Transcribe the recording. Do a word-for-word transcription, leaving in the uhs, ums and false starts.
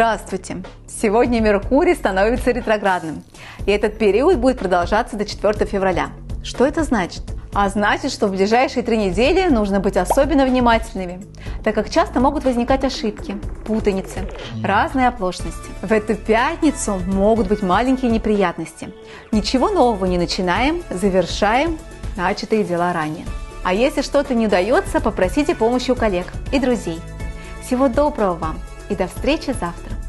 Здравствуйте! Сегодня Меркурий становится ретроградным, и этот период будет продолжаться до четвёртого февраля. Что это значит? А значит, что в ближайшие три недели нужно быть особенно внимательными, так как часто могут возникать ошибки, путаницы, разные оплошности. В эту пятницу могут быть маленькие неприятности. Ничего нового не начинаем, завершаем начатые дела ранее. А если что-то не удается, попросите помощи у коллег и друзей. Всего доброго вам и до встречи завтра!